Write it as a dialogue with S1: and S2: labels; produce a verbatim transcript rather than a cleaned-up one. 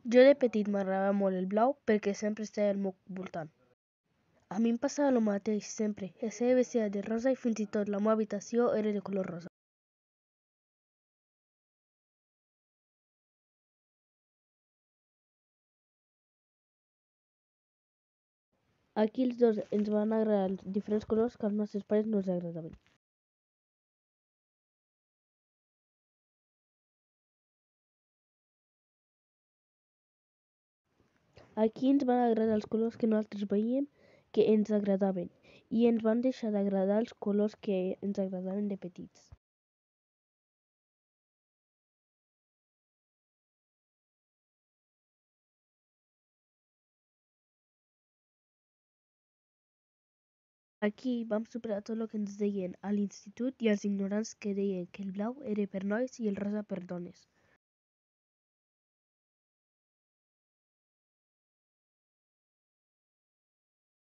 S1: Jo de petit m'agradava molt el blau perquè sempre estava al meu voltant. A mi em passava el mateix sempre. Estava vestida de rosa i fins i tot la meva habitació era de color rosa. Aquí els dos ens van agradar els diferents colors que als nostres pares no els agradaven. Aquí ens van agradar els colors que nosaltres veiem que ens agradaven i ens van deixar d'agradar els colors que ens agradaven de petits. Aquí vam superar tot el que ens deien a l'institut i els ignorants que deien que el blau era per nois i el rosa per dones.